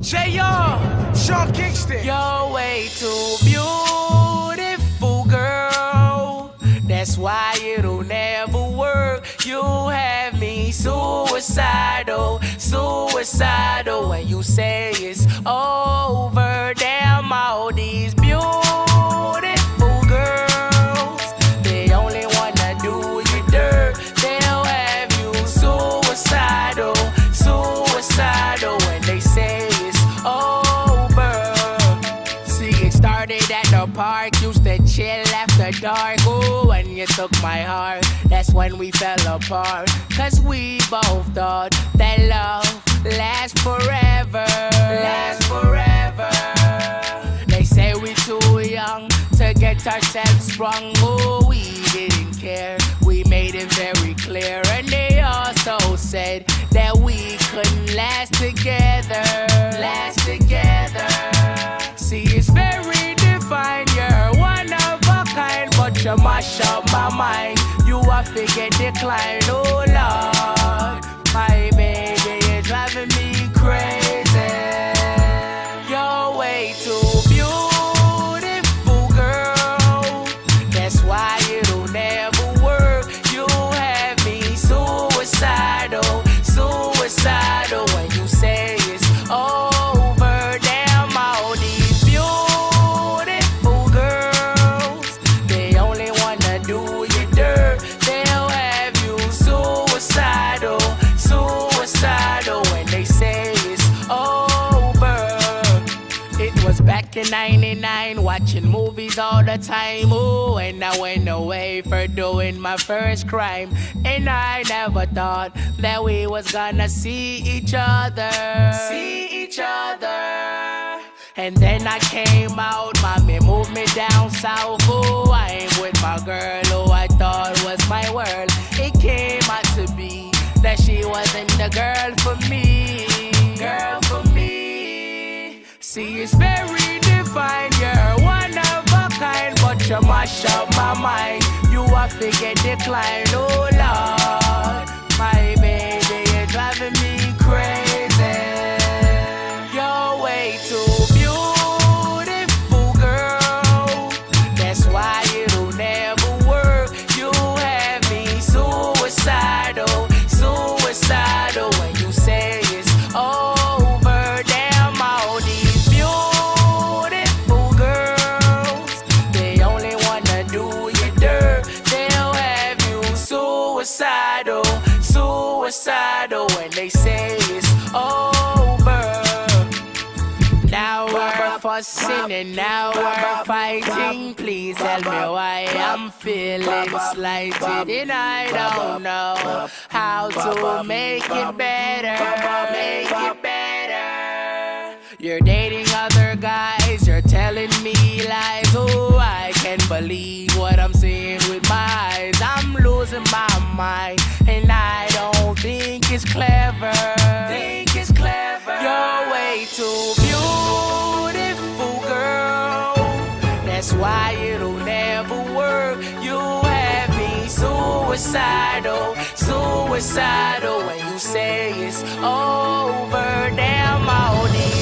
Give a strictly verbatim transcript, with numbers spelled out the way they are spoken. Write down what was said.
J R, Sean Hingston. You're way too beautiful, girl. That's why it'll never work. You have me suicidal, suicidal. When you say it's over, damn all these beautiful girls, they only wanna do you dirt. They'll have you suicidal, suicidal. When they say it's over. See, it started at the park, used to chill after dark. Ooh, when you took my heart, that's when we fell apart. Cause we both thought that love lasts forever, lasts forever. They say we too young to get ourselves sprung. Ooh, we didn't care, we made it very clear. And they also said that we couldn't last together, last together. See, it's very defined, you're one of a kind, but you mash up my mind. You a figure decline, oh Lord. My baby, you're driving me crazy. You're way too beautiful, girl. That's why it'll never work. You have me suicidal, suicidal. When you say it's over, damn all these beautiful girls, they only wanna do you dirt. They'll have you suicidal, suicidal. When they say it's over. It was back in ninety-nine, watching movies all the time. Ooh, and I went away for doing my first crime. And I never thought that we was gonna see each other, see each other. And then I came out, mommy moved me down south. Ooh, I ain't with my girl who I thought was my world. It came out to be that she wasn't the girl for me, girl for me. See, it's very defined, you're one of a kind, but you mash up my mind. You a figure decline, oh Lord. My baby, you're driving me crazy. You're way too beautiful, girl. That's why it'll never work. You have me suicidal, suicidal. When you say it's over, damn all these beautiful girls, they only wanna do you dirt. They'll have you suicidal, suicidal. When they say it's over. Now we're fussing and now we're fighting. Please tell me why I'm feeling slighted, and I don't know how to make it better, make it better. You're dating other guys, you're telling me lies. Oh, I can't believe what I'm seeing with my eyes. I'm losing my mind, and I don't think it's clever, think it's clever. You're way too beautiful, girl. That's why it'll never work. You have me suicidal, suicidal. When you say it's over, damn all these